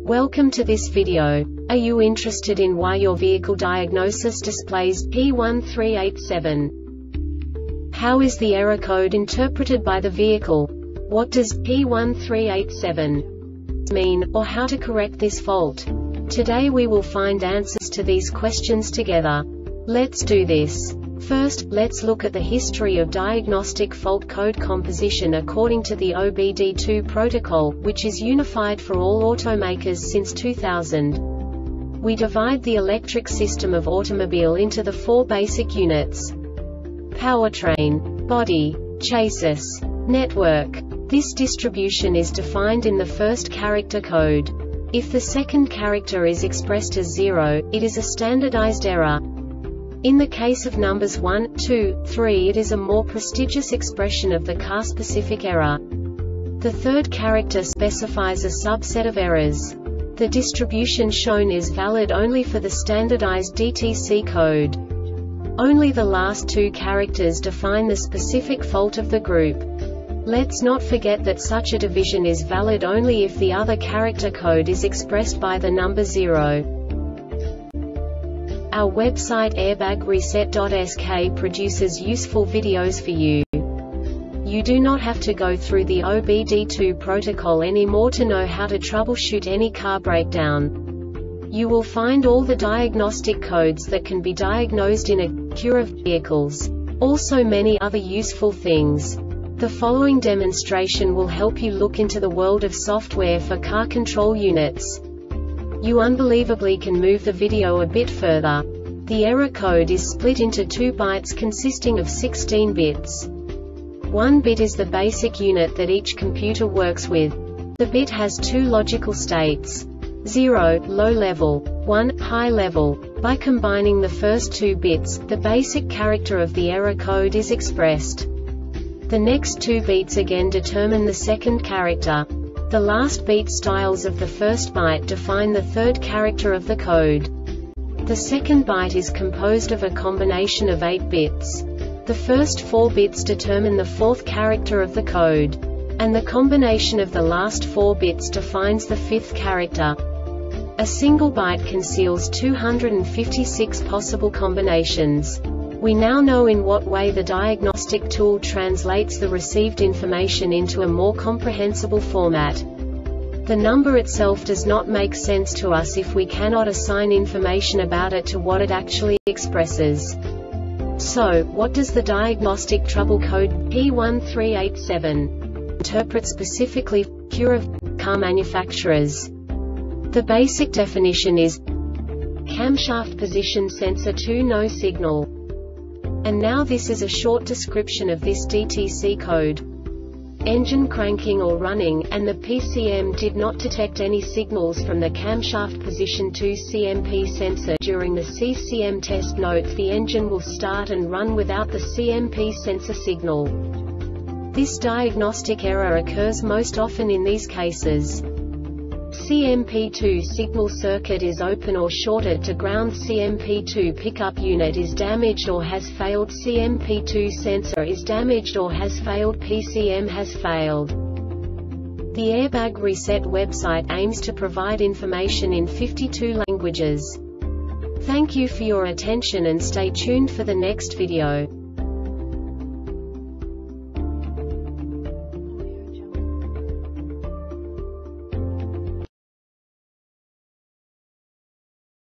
Welcome to this video. Are you interested in why your vehicle diagnosis displays P1387? How is the error code interpreted by the vehicle? What does P1387 mean, or how to correct this fault? Today we will find answers to these questions together. Let's do this. First, let's look at the history of diagnostic fault code composition according to the OBD2 protocol, which is unified for all automakers since 2000. We divide the electric system of automobile into the four basic units: powertrain, body, chassis, network. This distribution is defined in the first character code. If the second character is expressed as 0, it is a standardized error. In the case of numbers 1, 2, 3, it is a more prestigious expression of the car-specific error. The third character specifies a subset of errors. The distribution shown is valid only for the standardized DTC code. Only the last two characters define the specific fault of the group. Let's not forget that such a division is valid only if the other character code is expressed by the number 0. Our website airbagreset.sk produces useful videos for you. You do not have to go through the OBD2 protocol anymore to know how to troubleshoot any car breakdown. You will find all the diagnostic codes that can be diagnosed in a queue of vehicles. Also many other useful things. The following demonstration will help you look into the world of software for car control units. You unbelievably can move the video a bit further. The error code is split into 2 bytes consisting of 16 bits. 1 bit is the basic unit that each computer works with. The bit has 2 logical states: 0, low level, 1, high level. By combining the first 2 bits, the basic character of the error code is expressed. The next 2 beats again determine the second character. The last beat styles of the first byte define the third character of the code. The second byte is composed of a combination of 8 bits. The first 4 bits determine the fourth character of the code. And the combination of the last 4 bits defines the fifth character. A single byte conceals 256 possible combinations. We now know in what way the diagnostic tool translates the received information into a more comprehensible format. The number itself does not make sense to us if we cannot assign information about it to what it actually expresses. So, what does the diagnostic trouble code P1387 interpret specifically for the queue of car manufacturers? The basic definition is camshaft position sensor 2 no signal. And now this is a short description of this DTC code. Engine cranking or running, and the PCM did not detect any signals from the camshaft position 2 CMP sensor during the CCM test. Note: the engine will start and run without the CMP sensor signal. This diagnostic error occurs most often in these cases: CMP2 signal circuit is open or shorted to ground, CMP2 pickup unit is damaged or has failed, CMP2 sensor is damaged or has failed, PCM has failed. The Airbag Reset website aims to provide information in 52 languages. Thank you for your attention and stay tuned for the next video.